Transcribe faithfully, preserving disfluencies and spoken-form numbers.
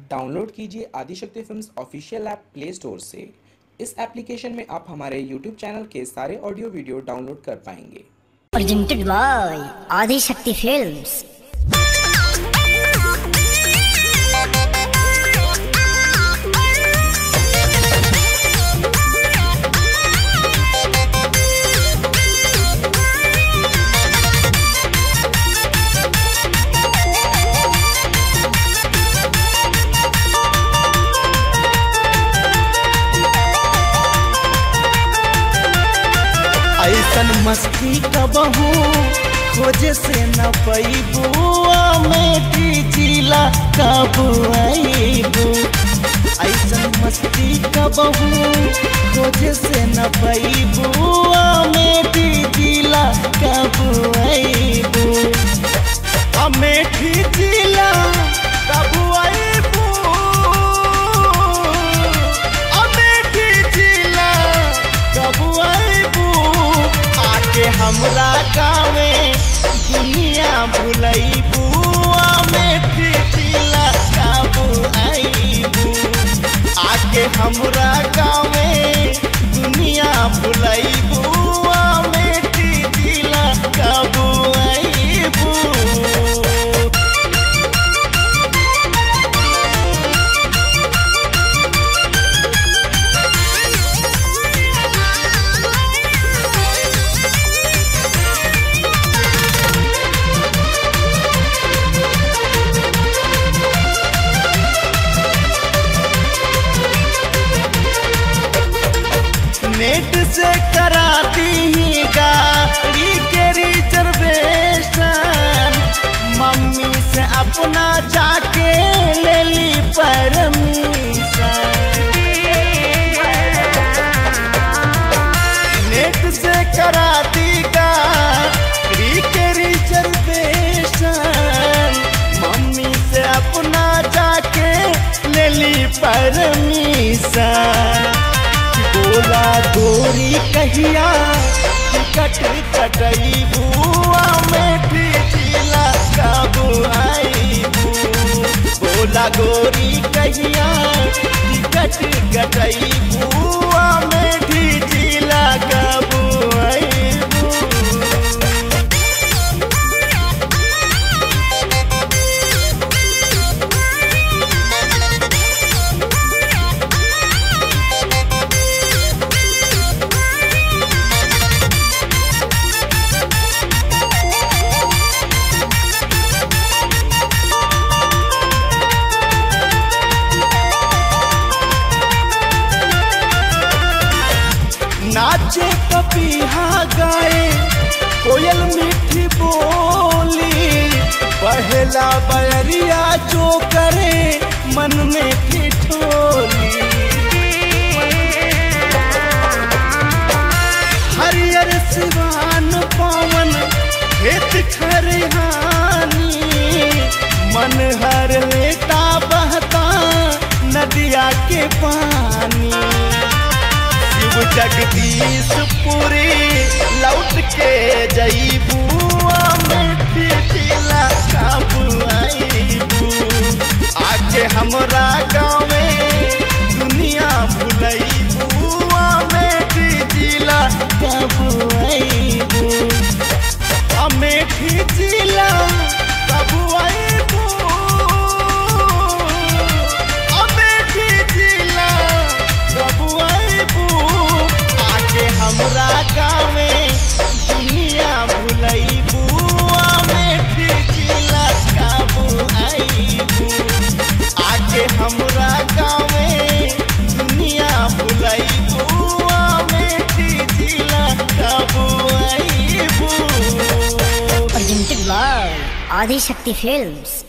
Download कीजिए Adishakti films official app play store से। इस एप्लीकेशन में आप हमारे यूट्यूब चैनल के सारे ऑडियो वीडियो डाउनलोड कर पाएंगे। Presented by Adishakti films. ऐसन मस्ती कबहू खोजे से न पैबुआ में जिला कब आईबू। ऐसन मस्ती कबहू खोजे से न पैबुआ में जिला कब आईबू। अमेठी जिला कब आईबू। अमेठी जिला कब आईबू। आके हमरा गाँवे दुनिया भुलैबू। अमेठी जिला कब आईबू। आके हमरा गाँवे दुनिया भुलैबू। अमेठी जिला कब आईबू। नेट से कराती ही गाड़ी के रिजर्वेशन। मम्मी से अपना जाके ले ली परमिशन। नेट से कराती गाड़ी के रिजर्वेशन। मम्मी से अपना जाके ले ली परमिशन। बोला गोरी कहिया टिकट कटैबू। अमेठी जिला कब आईबू। बोला गोरी कहिया टिकट कटैबू। अमेठी जिला कब आईबू। नाचे कपिहा गाए कोयल मीठी बोली। पहला बयरिया जो करे मन में ठिठोली। हरियर सिवान पवन खेत खरिहानी। मन हर लेता बहता नदिया के पानी। जगदीश पुरी लौट के जईबू। अमेठी जिला कब आईबू। आके हमरा गाँवे दुनिया भुलैबू। अमेठी जिला कब आईबू। अमेठी जिला कब आईबू। अमेठी जिला कब आईबू। हमरा गाँवे दुनिया भुलैबू। अमेठी जिला कब आईबू। आके हमरा गाँवे दुनिया भुलैबू। अमेठी जिला कब आईबू। Presented by Adishakti films.